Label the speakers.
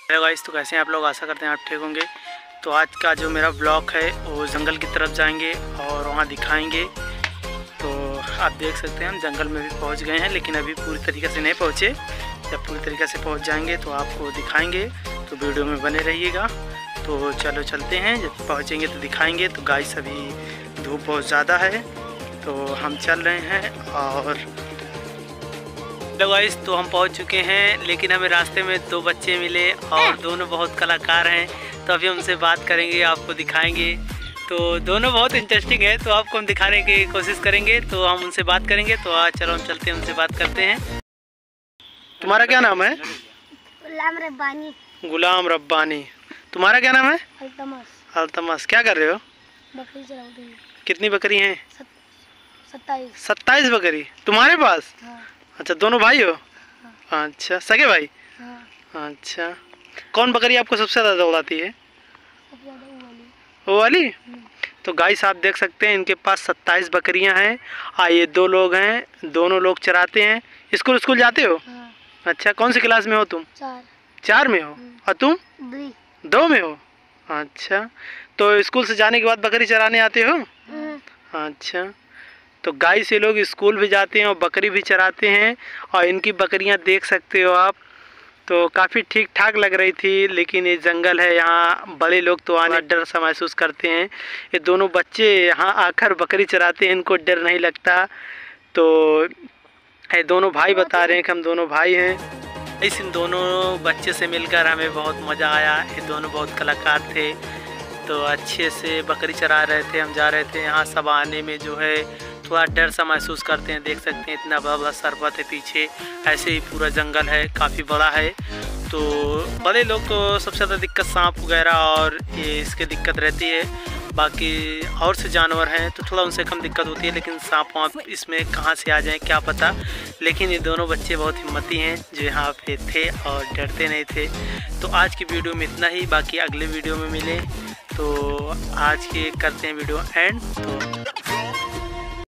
Speaker 1: Hello guys, तो कैसे हैं आप लोग। आशा करते हैं आप ठीक होंगे। तो आज का जो मेरा ब्लॉग है वो जंगल की तरफ जाएंगे और वहाँ दिखाएंगे। तो आप देख सकते हैं हम जंगल में भी पहुँच गए हैं, लेकिन अभी पूरी तरीके से नहीं पहुँचे। जब पूरी तरीके से पहुँच जाएंगे तो आपको दिखाएंगे, तो वीडियो में बने रहिएगा। तो चलो चलते हैं, जब पहुँचेंगे तो दिखाएँगे। तो गाइस अभी धूप बहुत ज़्यादा है तो हम चल रहे हैं। और हेलो गाइस, तो हम पहुंच चुके हैं, लेकिन हमें रास्ते में दो बच्चे मिले और दोनों बहुत कलाकार हैं। तो अभी हमसे बात करेंगे, आपको दिखाएंगे। तो दोनों बहुत इंटरेस्टिंग है, तो आपको हम दिखाने की कोशिश करेंगे। तो हम उनसे बात करेंगे। तो आज चलो हम चलते हैं, उनसे बात करते हैं। तुम्हारा क्या नाम है?
Speaker 2: गुलाम रब्बानी।
Speaker 1: गुलाम रब्बानी। तुम्हारा क्या नाम है?
Speaker 2: अल्तमस।
Speaker 1: अल्तमस। क्या कर रहे हो?
Speaker 2: बकरी चला रही है।
Speaker 1: कितनी बकरी हैं?
Speaker 2: 27।
Speaker 1: 27 बकरी तुम्हारे पास?
Speaker 2: हाँ।
Speaker 1: अच्छा, दोनों भाई हो?
Speaker 2: हाँ।
Speaker 1: अच्छा, सगे भाई?
Speaker 2: हाँ।
Speaker 1: अच्छा, कौन बकरी आपको सबसे ज़्यादा दौड़ाती है? वो वाली। तो गाइस आप देख सकते हैं इनके पास 27 बकरियां हैं। ये दो लोग हैं, दोनों लोग चराते हैं। स्कूल जाते हो?
Speaker 2: हाँ।
Speaker 1: अच्छा, कौन सी क्लास में हो तुम? 4 में हो। और तुम? 2 में हो। अच्छा, तो स्कूल से जाने के बाद बकरी चराने आते हो? अच्छा, तो गाइस ये लोग स्कूल भी जाते हैं और बकरी भी चराते हैं। और इनकी बकरियां देख सकते हो आप, तो काफ़ी ठीक ठाक लग रही थी। लेकिन ये जंगल है, यहाँ बड़े लोग तो आने डर सा महसूस करते हैं। ये दोनों बच्चे यहाँ आकर बकरी चराते हैं, इनको डर नहीं लगता। तो ये दोनों भाई बता रहे हैं कि हम दोनों भाई हैं। इन दोनों बच्चे से मिलकर हमें बहुत मज़ा आया। ये दोनों बहुत कलाकार थे, तो अच्छे से बकरी चरा रहे थे। हम जा रहे थे, यहाँ सब आने में जो है थोड़ा डर सा महसूस करते हैं। देख सकते हैं इतना बड़ा बड़ा सरबत है पीछे, ऐसे ही पूरा जंगल है, काफ़ी बड़ा है। तो बड़े लोग तो सबसे ज़्यादा दिक्कत सांप वगैरह और ये इसके दिक्कत रहती है। बाकी और से जानवर हैं तो थोड़ा उनसे कम दिक्कत होती है, लेकिन सांप वाप इसमें कहाँ से आ जाएं क्या पता। लेकिन ये दोनों बच्चे बहुत हिम्मती हैं जो यहाँ पे थे और डरते नहीं थे। तो आज की वीडियो में इतना ही, बाकी अगले वीडियो में मिले। तो आज के करते हैं वीडियो एंड। तो